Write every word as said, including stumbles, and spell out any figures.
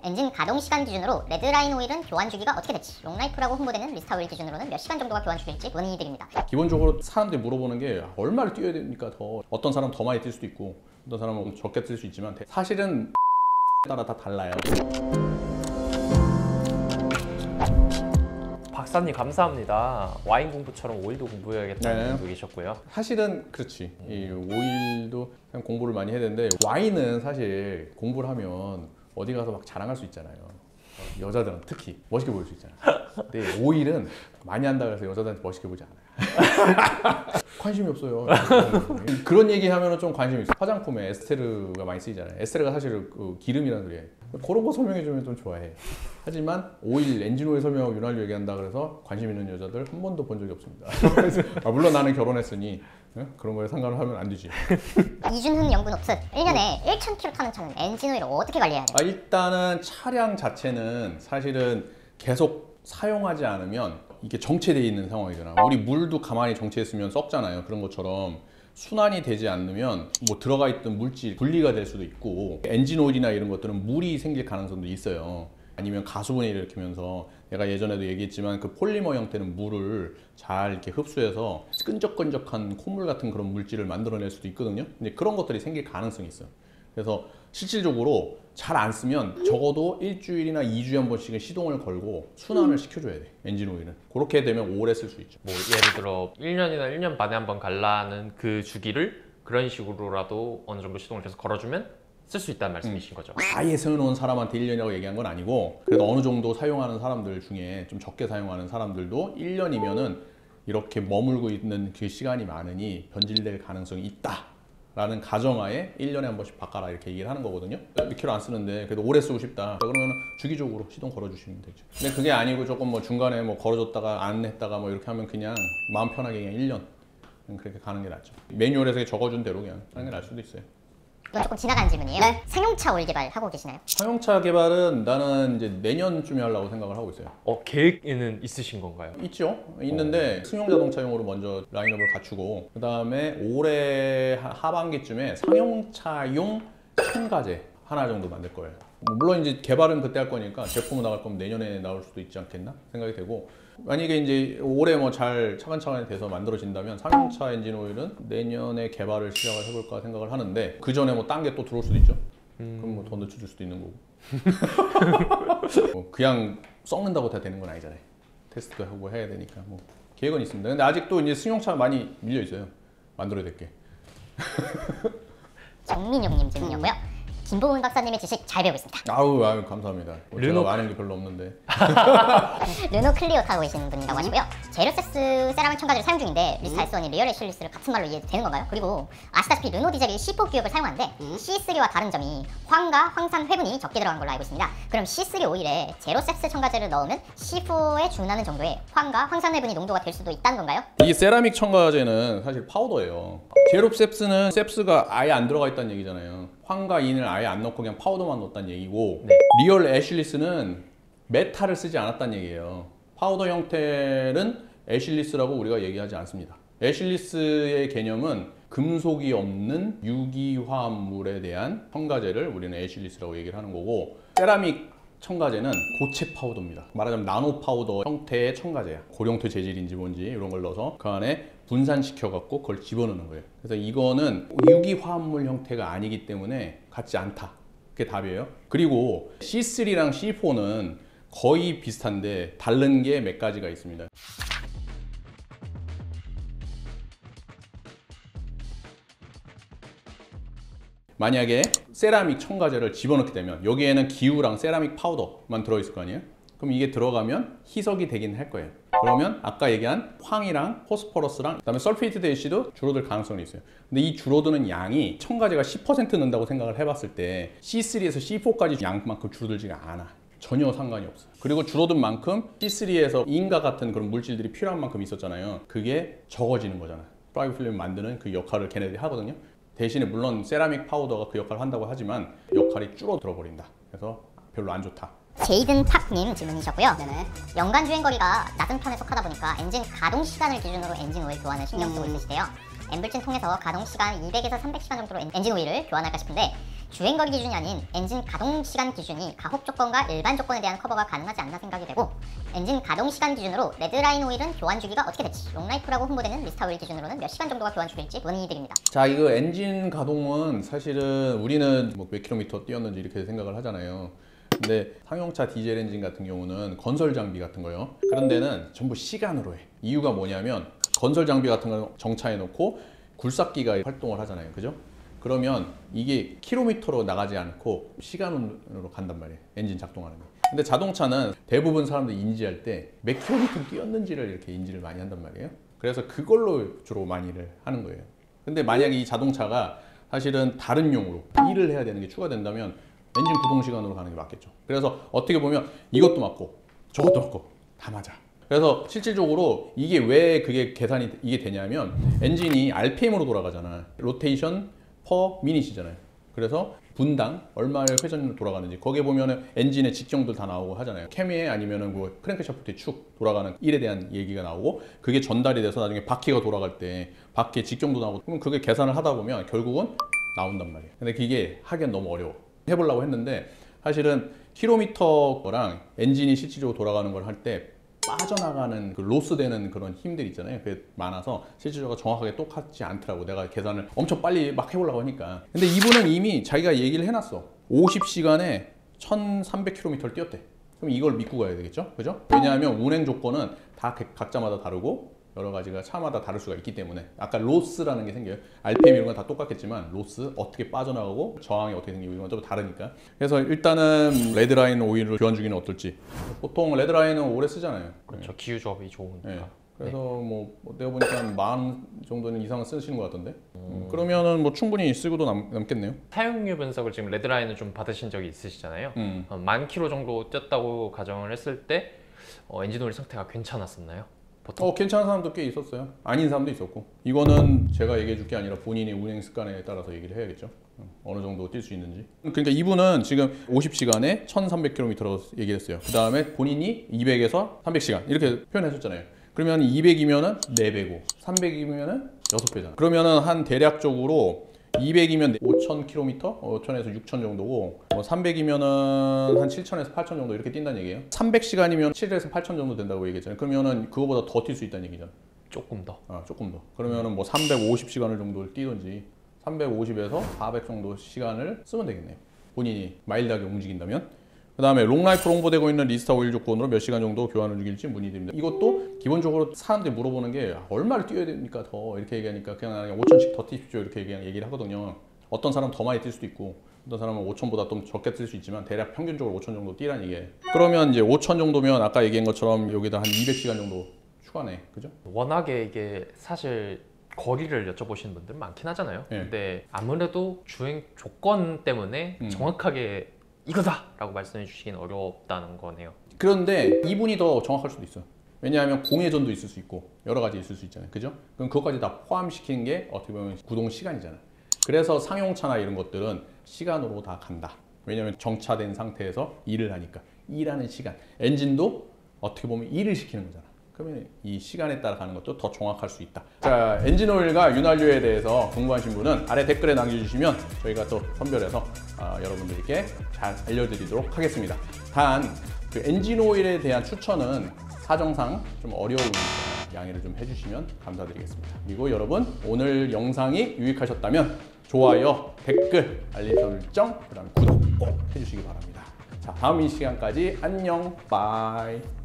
엔진 가동 시간 기준으로 레드라인 오일은 교환 주기가 어떻게 될지, 롱라이프라고 홍보되는 리스타 오일 기준으로는 몇 시간 정도가 교환 주기일지 문의드립니다. 기본적으로 사람들이 물어보는 게 얼마를 뛰어야 됩니까? 더 어떤 사람은 더 많이 뛸 수도 있고 어떤 사람은 적게 뛸 수 있지만 사실은 따라 다 달라요. 박사님 감사합니다. 와인 공부처럼 오일도 공부해야겠다는 네. 분도 계셨고요. 사실은 그렇지. 이 오일도 그냥 공부를 많이 해야 되는데 와인은 사실 공부를 하면 어디 가서 막 자랑할 수 있잖아요. 여자들은 특히 멋있게 보일 수 있잖아요. 근데 오일은 많이 한다 그래서 여자들한테 멋있게 보지 않아요. 관심이 없어요. 그런 얘기 하면 좀 관심이 있어요. 화장품에 에스테르가 많이 쓰이잖아요. 에스테르가 사실 그 기름이라는 소리예요. 그런 거 설명해주면 좀 좋아해. 하지만 오일, 엔진 오일 설명하고 윤활유 얘기한다 그래서 관심 있는 여자들 한 번도 본 적이 없습니다. 아, 물론 나는 결혼했으니 네? 그런 거에 상관을 하면 안 되지. 이준훈 연구 노트. 일 년에 천킬로미터 타는 차는 엔진 오일을 어떻게 관리해야 돼요? 아, 일단은 차량 자체는 사실은 계속 사용하지 않으면 이게 정체되어 있는 상황이잖아. 우리 물도 가만히 정체했으면 썩잖아요. 그런 것처럼 순환이 되지 않으면 뭐 들어가 있던 물질 분리가 될 수도 있고, 엔진 오일이나 이런 것들은 물이 생길 가능성도 있어요. 아니면 가수분해 일으키면서, 내가 예전에도 얘기했지만 그 폴리머 형태는 물을 잘 이렇게 흡수해서 끈적끈적한 콧물 같은 그런 물질을 만들어낼 수도 있거든요. 근데 그런 것들이 생길 가능성이 있어요. 그래서 실질적으로 잘 안 쓰면 적어도 일주일이나 이 주에 한 번씩은 시동을 걸고 순환을 시켜줘야 돼, 엔진 오일은. 그렇게 되면 오래 쓸 수 있죠. 뭐 예를 들어 일 년이나 일 년 반에 한 번 갈라는 그 주기를 그런 식으로라도 어느 정도 시동을 계속 걸어주면 쓸 수 있다는 말씀이신 거죠? 아예 세워놓은 사람한테 일 년이라고 얘기한 건 아니고, 그래도 어느 정도 사용하는 사람들 중에 좀 적게 사용하는 사람들도 일 년이면은 이렇게 머물고 있는 그 시간이 많으니 변질될 가능성이 있다 라는 가정하에 일 년에 한 번씩 바꿔라 이렇게 얘기를 하는 거거든요. 몇 킬로 안 쓰는데 그래도 오래 쓰고 싶다 그러면 주기적으로 시동 걸어주시면 되죠. 근데 그게 아니고 조금 뭐 중간에 뭐 걸어줬다가 안 했다가 뭐 이렇게 하면 그냥 마음 편하게 그냥 일 년 그렇게 가는 게 낫죠. 매뉴얼에서 적어준 대로 그냥 하는 게 나을 수도 있어요. 이건 조금 지나간 질문이에요. 네. 승용차 오일 개발 하고 계시나요? 승용차 개발은 나는 이제 내년쯤에 하려고 생각을 하고 있어요. 어, 계획에는 있으신 건가요? 있죠. 있는데 승용 자동차용으로 먼저 라인업을 갖추고, 그 다음에 올해 하반기쯤에 상용차용 첨가제 하나 정도 만들 거예요. 물론 이제 개발은 그때 할 거니까 제품은 나갈 거면 내년에 나올 수도 있지 않겠나 생각이 되고, 만약에 이제 올해 뭐 잘 차근차근 돼서 만들어진다면 상용차 엔진 오일은 내년에 개발을 시작을 해볼까 생각을 하는데, 그 전에 뭐 딴 게 또 들어올 수도 있죠. 음... 그럼 뭐 더 늦춰줄 수도 있는 거고. 뭐 그냥 썩는다고 다 되는 건 아니잖아요. 테스트도 하고 해야 되니까 뭐 계획은 있습니다. 근데 아직도 이제 승용차 많이 밀려 있어요. 만들어야 될 게. 정민용님 질문이었고요. 김보은 박사님의 지식 잘 배우고 있습니다. 아우, 아유 감사합니다. 르노... 제가 아는 게 별로 없는데. 르노 클리오 타고 계시는 분이라고 하시고요. 제로섹스 세라믹 첨가제를 사용 중인데 리스타 에스 원이 리얼 애슐리스를 같은 말로 이해되는 건가요? 그리고 아시다시피 르노 디젤이 씨 사 규격을 사용하는데 씨 쓰리와 다른 점이 황과 황산 회분이 적게 들어간 걸로 알고 있습니다. 그럼 씨 쓰리 오일에 제로섹스 첨가제를 넣으면 씨 사에 준하는 정도의 황과 황산 회분이 농도가 될 수도 있다는 건가요? 이 세라믹 첨가제는 사실 파우더예요. 제로셉스는 셉스가 아예 안 들어가 있다는 얘기잖아요. 황과 인을 아예 안 넣고 그냥 파우더만 넣었다는 얘기고, 네. 리얼 애슐리스는 메탈을 쓰지 않았다는 얘기예요. 파우더 형태는 애슐리스라고 우리가 얘기하지 않습니다. 애슐리스의 개념은 금속이 없는 유기화합물에 대한 첨가제를 우리는 애슐리스라고 얘기를 하는 거고, 세라믹 첨가제는 고체 파우더입니다. 말하자면 나노 파우더 형태의 첨가제야. 고령토 재질인지 뭔지 이런 걸 넣어서 그 안에 분산시켜 갖고 그걸 집어넣는 거예요. 그래서 이거는 유기화합물 형태가 아니기 때문에 같지 않다. 그게 답이에요. 그리고 씨 쓰리랑 씨 사는 거의 비슷한데 다른 게 몇 가지가 있습니다. 만약에 세라믹 첨가제를 집어넣게 되면 여기에는 기우랑 세라믹 파우더만 들어있을 거 아니에요? 그럼 이게 들어가면 희석이 되긴 할 거예요. 그러면 아까 얘기한 황이랑 포스퍼러스랑 그다음에 설페이트 대시도 줄어들 가능성이 있어요. 근데 이 줄어드는 양이 첨가제가 십 퍼센트 넣는다고 생각을 해봤을 때 씨 쓰리에서 씨 사까지 양만큼 줄어들지가 않아. 전혀 상관이 없어요. 그리고 줄어든 만큼 씨 쓰리에서 인과 같은 그런 물질들이 필요한 만큼 있었잖아요. 그게 적어지는 거잖아요. 프라이빗 필름 만드는 그 역할을 걔네들이 하거든요. 대신에 물론 세라믹 파우더가 그 역할을 한다고 하지만 역할이 줄어들어 버린다. 그래서 별로 안 좋다. 제이든 탁님 질문이셨고요. 네네. 연간 주행거리가 낮은 편에 속하다 보니까 엔진 가동 시간을 기준으로 엔진 오일 교환을 신경 쓰고 음. 있으시대요. 엠블진 통해서 가동 시간 이백에서 삼백 시간 정도로 엔진 오일을 교환할까 싶은데 주행거리 기준이 아닌 엔진 가동시간 기준이 가속 조건과 일반 조건에 대한 커버가 가능하지 않나 생각이 되고, 엔진 가동시간 기준으로 레드라인 오일은 교환 주기가 어떻게 될지, 롱라이프라고 홍보되는 리스타 오일 기준으로는 몇 시간 정도가 교환 주기일지 문의드립니다. 자, 이거 엔진 가동은 사실은 우리는 뭐 몇 킬로미터 뛰었는지 이렇게 생각을 하잖아요. 근데 상용차 디젤 엔진 같은 경우는 건설 장비 같은 거요. 그런 데는 전부 시간으로 해. 이유가 뭐냐면 건설 장비 같은 거 정차해 놓고 굴삭기가 활동을 하잖아요. 그죠? 그러면 이게 킬로미터로 나가지 않고 시간으로 간단 말이에요. 엔진 작동하는 게. 근데 자동차는 대부분 사람들이 인지할 때 몇 킬로미터 뛰었는지를 이렇게 인지를 많이 한단 말이에요. 그래서 그걸로 주로 많이를 하는 거예요. 근데 만약에 이 자동차가 사실은 다른 용으로 일을 해야 되는 게 추가된다면 엔진 구동 시간으로 가는 게 맞겠죠. 그래서 어떻게 보면 이것도 맞고 저것도 맞고 다 맞아. 그래서 실질적으로 이게 왜 그게 계산이 이게 되냐면 엔진이 알피엠으로 돌아가잖아. 로테이션 퍼 미닛이잖아요. 그래서 분당 얼마의 회전으로 돌아가는지 거기에 보면은 엔진의 직경들 다 나오고 하잖아요. 케미에 아니면은 뭐 크랭크샤프트의 축 돌아가는 일에 대한 얘기가 나오고, 그게 전달이 돼서 나중에 바퀴가 돌아갈 때 바퀴의 직경도 나오고, 그럼 그게 계산을 하다 보면 결국은 나온단 말이에요. 근데 그게 하기엔 너무 어려워. 해보려고 했는데 사실은 킬로미터랑 엔진이 실질적으로 돌아가는 걸 할 때 빠져나가는 그 로스되는 그런 힘들 있잖아요. 그게 많아서 실질적으로 정확하게 똑같지 않더라고. 내가 계산을 엄청 빨리 막 해보려고 하니까. 근데 이분은 이미 자기가 얘기를 해놨어. 오십 시간에 천삼백 킬로미터를 뛰었대. 그럼 이걸 믿고 가야 되겠죠? 그죠? 왜냐하면 운행 조건은 다 각자마다 다르고 여러 가지가 차마다 다를 수가 있기 때문에 아까 로스라는 게 생겨요. 알피엠 이런 건 다 똑같겠지만 로스 어떻게 빠져나가고 저항이 어떻게 생기고 이건 좀 다르니까. 그래서 일단은 레드라인 오일을 교환 주기는 어떨지. 보통 레드라인은 오래 쓰잖아요. 그렇죠. 기후 조합이 좋으니까. 네. 그래서 네. 뭐 내가 보니까 한 만 정도는 이상은 쓰시는 것 같던데. 음. 그러면은 뭐 충분히 쓰고도 남, 남겠네요. 사용료 분석을 지금 레드라인을 좀 받으신 적이 있으시잖아요. 음. 어, 만 킬로 정도 뛰었다고 가정을 했을 때 어, 엔진 오일 상태가 괜찮았었나요? 어, 괜찮은 사람도 꽤 있었어요. 아닌 사람도 있었고. 이거는 제가 얘기해 줄 게 아니라 본인의 운행 습관에 따라서 얘기를 해야겠죠. 어느 정도 뛸 수 있는지. 그러니까 이분은 지금 오십 시간에 천삼백 킬로미터라고 얘기했어요. 그 다음에 본인이 이백에서 삼백 시간 이렇게 표현하셨잖아요. 그러면 이백이면은 네 배고 삼백이면은 여섯 배잖아. 그러면은 한 대략적으로 이백이면 오천 킬로미터, 오천에서 육천 정도고, 뭐 삼백이면은 한 칠천에서 팔천 정도 이렇게 뛴다는 얘기예요. 삼백 시간이면 칠에서 팔천 정도 된다고 얘기했잖아요. 그러면은 그거보다 더 뛸 수 있다는 얘기잖아. 조금 더. 아, 조금 더. 그러면은 뭐 삼백오십 시간을 정도를 뛰든지 삼백오십에서 사백 정도 시간을 쓰면 되겠네요. 본인이 마일드하게 움직인다면. 그 다음에 롱라이프 홍보되고 있는 리스타 오일 조건으로 몇 시간 정도 교환을 주길지 문의드립니다. 이것도 기본적으로 사람들이 물어보는 게 얼마를 뛰어야 됩니까 더 이렇게 얘기하니까 그냥 오천씩 더 뛰십시오 이렇게 그냥 얘기를 하거든요. 어떤 사람은 더 많이 뛸 수도 있고 어떤 사람은 오천보다 좀 적게 뛸 수 있지만 대략 평균적으로 오천 정도 뛰라는 얘기예요. 그러면 이제 오천 정도면 아까 얘기한 것처럼 여기다 한 이백 시간 정도 추가네. 그죠? 워낙에 이게 사실 거리를 여쭤보시는 분들 많긴 하잖아요. 네. 근데 아무래도 주행 조건 때문에 음. 정확하게 이거다! 라고 말씀해 주시긴 어렵다는 거네요. 그런데 이분이 더 정확할 수도 있어요. 왜냐하면 공회전도 있을 수 있고 여러 가지 있을 수 있잖아요. 그죠? 그럼 그것까지 다 포함시키는 게 어떻게 보면 구동 시간이잖아. 그래서 상용차나 이런 것들은 시간으로 다 간다. 왜냐하면 정차된 상태에서 일을 하니까. 일하는 시간. 엔진도 어떻게 보면 일을 시키는 거잖아. 그러면 이 시간에 따라 가는 것도 더 정확할 수 있다. 자, 엔진오일과 윤활유에 대해서 궁금하신 분은 아래 댓글에 남겨주시면 저희가 또 선별해서 어, 여러분들께 잘 알려드리도록 하겠습니다. 단, 그 엔진오일에 대한 추천은 사정상 좀 어려우니까 양해를 좀 해주시면 감사드리겠습니다. 그리고 여러분, 오늘 영상이 유익하셨다면 좋아요, 댓글, 알림 설정, 그 다음에 구독 꼭 해주시기 바랍니다. 자, 다음 이 시간까지 안녕, 바이.